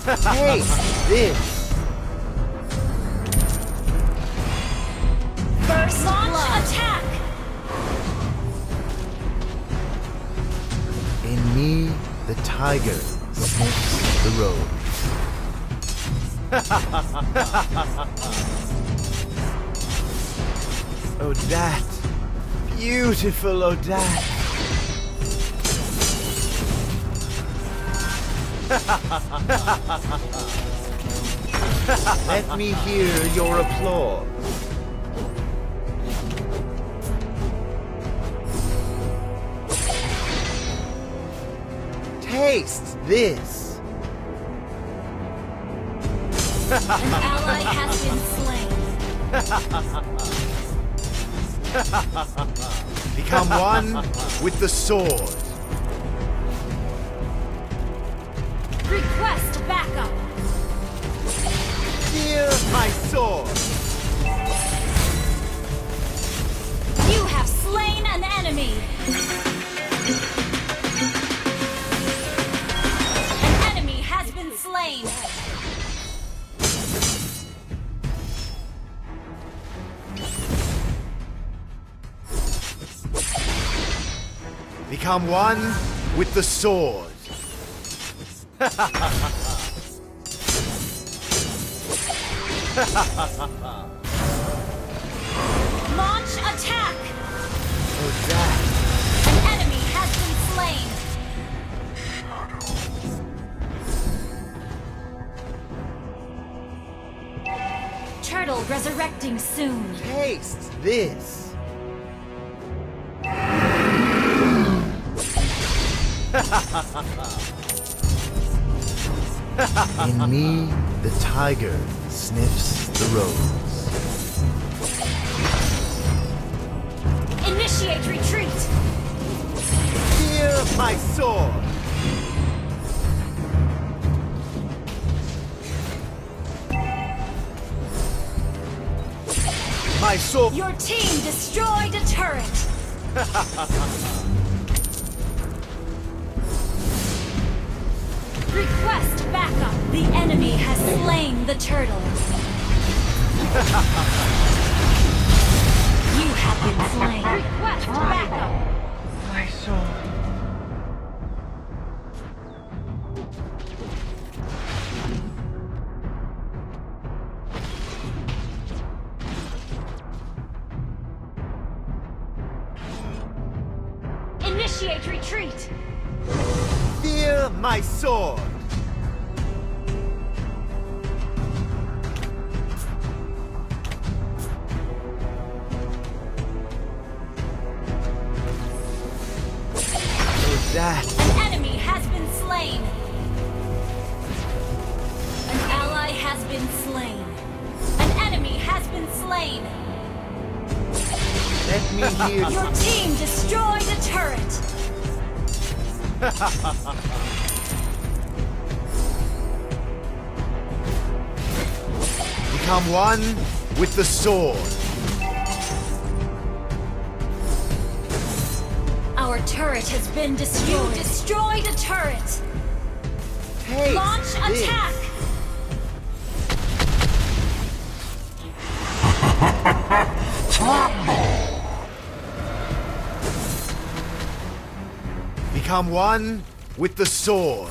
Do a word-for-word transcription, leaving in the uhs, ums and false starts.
Taste this! First launch attack! In me, the tiger sniffs the road. Odette! Beautiful Odette! Let me hear your applause. Taste this! An ally has been slain. Become one with the sword. Request backup. Fear my sword. You have slain an enemy. An enemy has been slain. Become one with the sword. Launch attack! Oh, that. An enemy has been slain. Turtle resurrecting soon. Taste this. In me, the tiger sniffs the rose. Initiate retreat! Fear my sword! My sword! Your team destroyed a turret! Request backup! The enemy has slain the turtle. You have been slain. Request backup! My sword. Initiate retreat! Fear my sword! That. An enemy has been slain. An ally has been slain. An enemy has been slain. Let me hear. Your team destroyed a turret. Become one with the sword. Our turret has been destroyed. You destroyed a turret. Taste Launch this. attack. Become one with the sword.